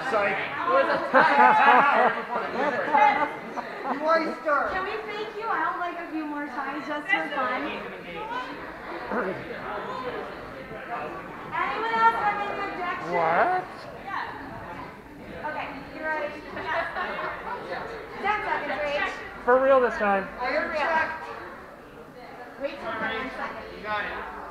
Psych. It was a time. Moister. Can we fake you out like a few more times just for fun? Anyone else have any objections? What? Okay, you ready? 10 seconds, Rach. For real this time. I object. Wait till 1 second. You got it.